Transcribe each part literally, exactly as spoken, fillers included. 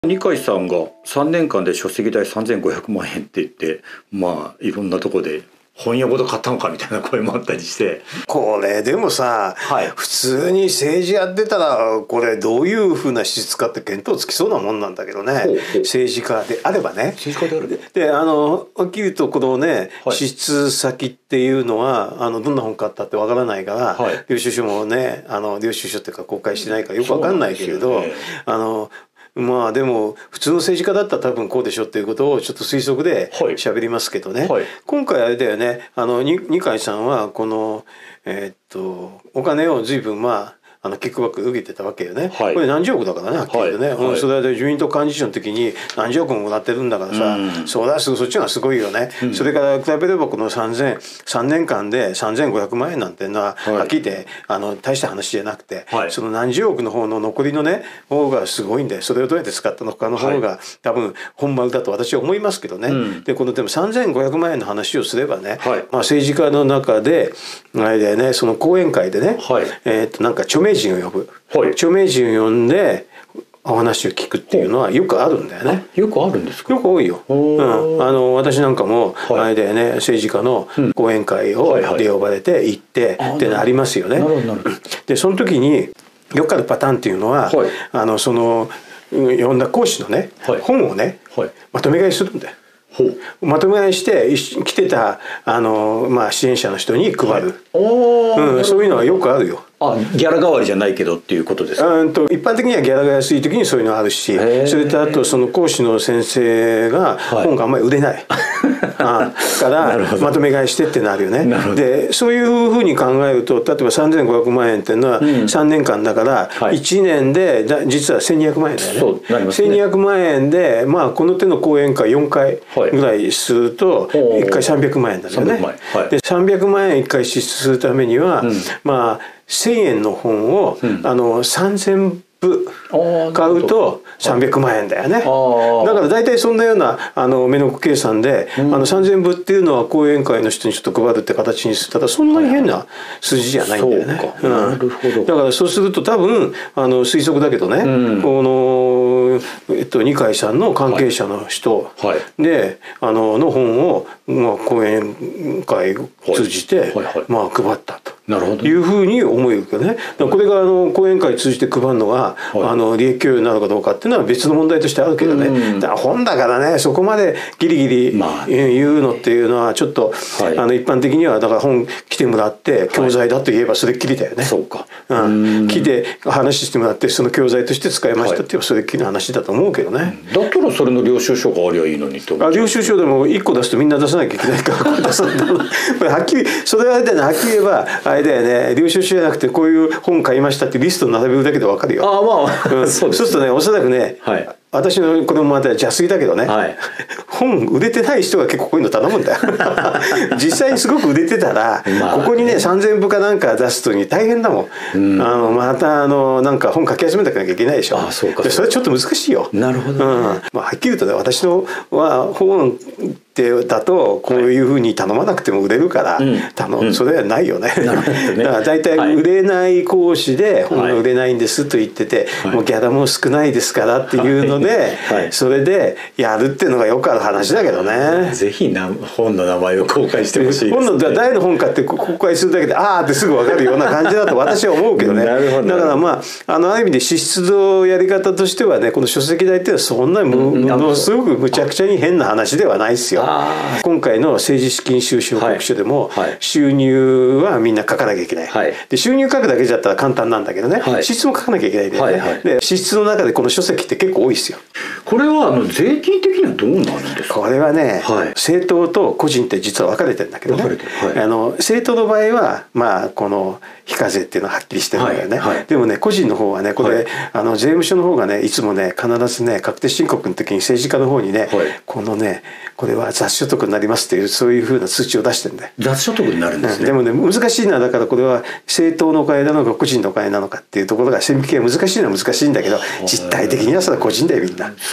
二階さんがさんねんかんで書籍代さんぜんごひゃくまんえんって言って、まあいろんなとこで本屋ごと買ったのかみたいな声もあったりして、 これでもさ、はい、普通に政治やってたらこれどういうふうな支出かって見当つきそうなもんなんだけどね。ほうほう。政治家であればね。 政治家であれば。 で、あのはっきり言うとこのね、はい、支出先っていうのはあのどんな本買ったってわからないから、はい、領収書もね、あの領収書っていうか公開してないからよくわかんないけれど、ね、あのまあでも普通の政治家だったら多分こうでしょっていうことをちょっと推測で喋りますけどね、はいはい、今回あれだよね、あの二階さんはこの、えー、っとお金を随分まああのキックバック受けてたわけよね、はい、これ何十億だからね、はっきり言ってね、はいはい、それで自民党幹事長の時に何十億ももらってるんだからさ、うん、それはそっちがすごいよね、うん、それから比べればこのさんぜんさんねんかんでさんぜんごひゃくまんえんなんてのは、はい、はっきり言ってあの大した話じゃなくて、はい、その何十億の方の残りのね方がすごいんで、それをどうやって使ったのかの方が、はい、多分本丸だと私は思いますけどね、うん、でこのでもさんぜんごひゃくまんえんの話をすればね、はい、まあ、政治家の中であれだよね、その講演会でね、はい、えー、っとなんか著名人を呼ぶ、はい、著名人を呼んでお話を聞くっていうのはよくあるんだよね。 よくあるんですか。 よく多いよ。うん、あの私なんかも、はい、あれだよね、政治家の講演会をで呼ばれて行ってってのありますよね。でその時によくあるパターンっていうのは、はい、あのその呼んだ講師のね、はい、本をね、はい、まとめ買いするんだよ。まとめ買いして来てたあの、まあ、支援者の人に配る、はい、うん、そういうのはよくあるよ。 あ、ギャラ代わりじゃないけどっていうことですか。 うんと一般的にはギャラが安い時にそういうのあるし、それとあとその講師の先生が本があんまり売れない、はい、からまとめ買いしてってなるよね。でそういうふうに考えると、例えばさんぜんごひゃくまんえんっていうのはさんねんかんだからいちねんで実はせんにひゃくまんえんだよね。そうなりますね。せんにひゃくまんえんで、まあ、この手の講演会よんかいぐらいするといっかいさんびゃくまんえんだよね。でさんびゃくまんえんいっかい支出するためには、うん、まあせんえんの本を、うん、あのさんぜんぶ買うとさんびゃくまんえんだよね。だから大体そんなようなあの目の計算で、うん、あのさんぜんぶっていうのは講演会の人にちょっと配るって形にするとそんなに変な数字じゃないんだよね。うん、なるほど。だからそうすると多分あの推測だけどね、うん、この、えっと、二階さんの関係者の人で、はいはい、あのの本を、まあ、講演会を通じて、はいはいはい、まあ、配ったと。なるほど。いうふうに思えるけどね。これがあの講演会通じて配るのが、はい、あの利益供与なのかどうかっていうのは別の問題としてあるけどね。うん、だから本だからね、そこまでギリギリ言うのっていうのはちょっと、はい、あの一般的にはだから本来てもらって教材だと言えばそれっきりだよね。はい、そうか。うん。来て話してもらってその教材として使いましたっていうのはそれっきりの話だと思うけどね。 だったらそれの領収書がありゃいいのにと思う。 領収書でもいっこ出すとみんな出さなきゃいけないから出さないこれはっきりそれはね、はっきり言えばあれだよね、領収書じゃなくてこういう本買いましたってリストを並べるだけで分かるよ。ああ、まあ、うん、そうするとね、おそらくね、はい、私の子供また邪推だけどね、はい、本売れてない人が結構こういうの頼むんだよ実際にすごく売れてたら、まあね、ここにねさんぜんぶかなんか出すとに大変だもん、うん、あのまたあのなんか本書き始めなきゃいけないでしょ。あ、そうか。でそれちょっと難しいよ。なるほど、ね、うん、まあ、はっきり言うとね、私のは本ってだとこういうふうに頼まなくても売れるから、はい、頼むそれはないよね、うん、だから大体売れない講師で本が売れないんですと言ってて、はい、もうギャラも少ないですからっていうので、はいはい、それでやるっていうのがよくある話だけどね。 ぜひな本の名前を公開してほしいです、ね、 本の誰の本かって公開するだけでああってすぐ分かるような感じだと私は思うけどねなるほど。だからまああのある意味で支出のやり方としてはね、この書籍代っていうのはそんなにものすごくむちゃくちゃに変な話ではないですよ。今回の政治資金収支報告書でも、はい、収入はみんな書かなきゃいけない、はい、で収入書くだけじゃったら簡単なんだけどね、はい、支出も書かなきゃいけないんだよね、はいはい、で支出の中でこの書籍って結構多いですよ。 これはあの税金的にはどうなるんですか。 これはね、はい、政党と個人って実は分かれてるんだけどね、はい、あの政党の場合はまあこの非課税っていうのははっきりしてるんだよね、はいはい、でもね個人の方はねこれ、はい、あの税務署の方がねいつもね必ずね確定申告の時に政治家の方にね、はい、このねこれは雑所得になりますっていうそういうふうな通知を出してるんだよ。 雑所得になるんですね、 うん、でもね難しいのはだからこれは政党のお金なのか個人のお金なのかっていうところが線引きが難しいのは難しいんだけど実態的にはそれは個人だよみんな。そ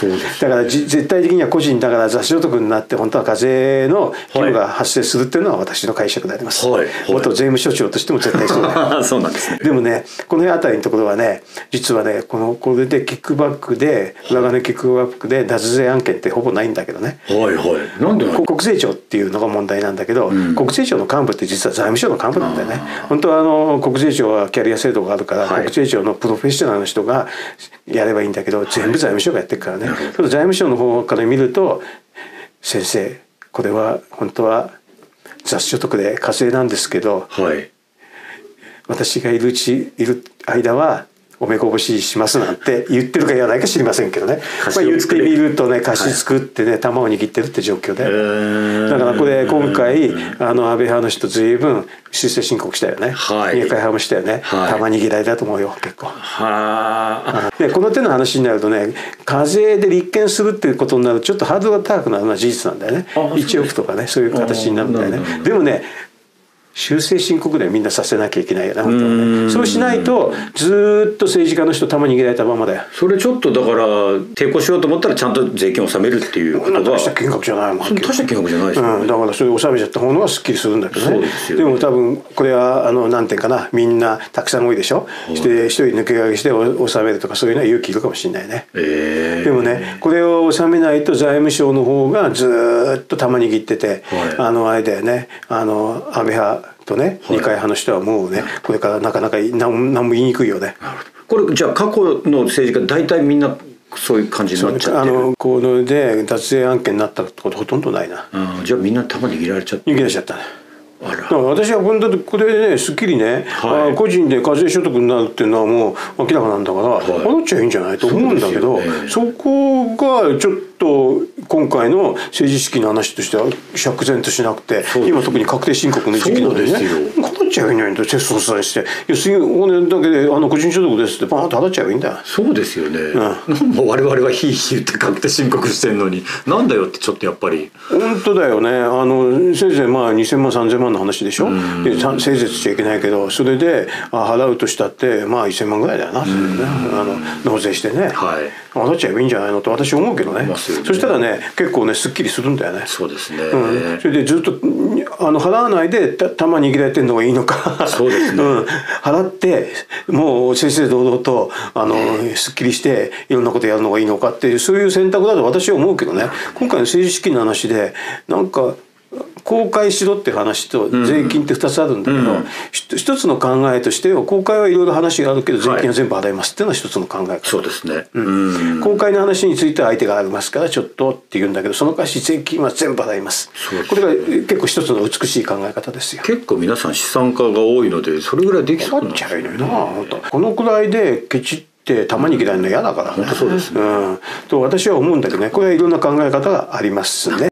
だから絶対的には個人だから雑所得になって本当は課税の義務が発生するっていうのは私の解釈であります、はいはい、元税務署長としても絶対そうだそうなんですね。 でもねこの辺りのところはね実はねこのこれでキックバックで裏金キックバックで脱税案件ってほぼないんだけどね、 はいはい、なんでなん国税庁っていうのが問題なんだけど、うん、国税庁の幹部って実は財務省の幹部なんだよね。本当はあの国税庁はキャリア制度があるから、はい、国税庁のプロフェッショナルの人がやればいいんだけど、はい、全部財務省がやってるからね、はい、財務省の方から見ると先生これは本当は雑所得で課税なんですけど、はい、私がいるうちいる間はおめこぼししますなんて言ってるか言わないか知りませんけどね、まあ、言ってみるとね貸し作ってね、はい、玉を握ってるって状況で、だからこれ今回あの安倍派の人随分修正申告したよね、はい、二階派もしたよね、はい、玉握られだと思うよ結構。はでこの手の話になるとね課税で立件するっていうことになるとちょっとハードルが高くなるのは事実なんだよね。いちおくとかねそういう形になるんだよね。でもね修正申告でみんなさせなきゃいけないよな本当はね。そうしないとずっと政治家の人玉握られたままだよ。 それちょっとだから抵抗しようと思ったらちゃんと税金を納めるっていうことが大した金額じゃないもん。 大した金額じゃないですよね、 うん、だからそれを納めちゃった方がすっきりするんだけどね。そうですよね。でも多分これはあのなんていうかなみんなたくさん多いでしょ、はい、して一人抜け駆けして納めるとかそういうのは勇気いるかもしれないね、えー、でもねこれを納めないと財務省の方がずっと玉握ってて、はい、あのあれだよねあの安倍派とね、はい、二階派の人はもうねこれからなかなか何も言いにくいよね。 これじゃあ過去の政治家大体みんなそういう感じになっちゃってる。 あのこので脱税案件になったことほとんどないな。 あじゃあみんな玉握られちゃって握られちゃったね。あらだから私は本当にこれでねすっきりね、はい、あ個人で課税所得になるっていうのはもう明らかなんだから、はい、払っちゃいいんじゃないと思うんだけど そ,、ね、そこがちょっと今回の政治資金の話としては釈然としなくて、今特に確定申告の時期なんでね払っちゃえばいいんじゃないとテストさえしていや次お金だけであの個人所得ですってパーンと払っちゃえばいいんだよ。 そうですよね、うん、なんも我々はひいひい言って確定申告してんのになんだよってちょっとやっぱり本当だよね。あのせいぜいまあにせんまんさんぜんまんの話でしょ。でせいぜいしちゃいけないけどそれであ払うとしたってまあせんまんぐらいだよな、それね、あの納税してね、はい、払っちゃえばいいんじゃないのと私思うけどね。そしたらね結構ねすっきりするんだよね。 そうですね、 うん、それでずっとあの払わないでた玉握られてるのがいいのかそうですね、うん、 払ってもう正々堂々とあのすっきりしていろんなことやるのがいいのかっていうそういう選択だと私は思うけどね。今回の政治資金の話でなんか公開しろって話と税金ってふたつあるんだけど、うんうん、一つの考えとしては公開はいろいろ話があるけど税金は全部払いますっていうのは一つの考え方、はい、 そうですね、 うん、公開の話については相手がありますからちょっとって言うんだけどその代わり税金は全部払います。これが結構一つの美しい考え方ですよ。 結構皆さん資産家が多いのでそれぐらいできそうなんですよね。本当このくらいでケチって玉に嫌いの嫌だからね。 本当そうですね、 うん、と私は思うんだけどねこれはいろんな考え方がありますね。